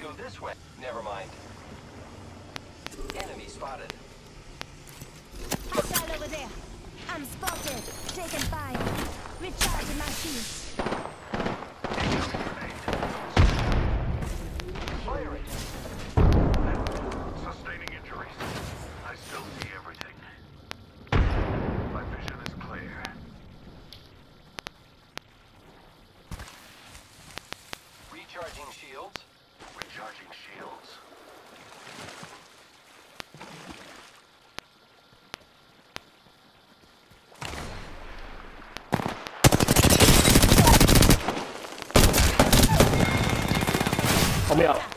go this way. Never mind. Enemy spotted. Missile over there. I'm spotted. Taking fire. Recharging my shields. Firing. Sustaining injuries. I still see everything. My vision is clear. Recharging shields. Recharging shields. 我没有。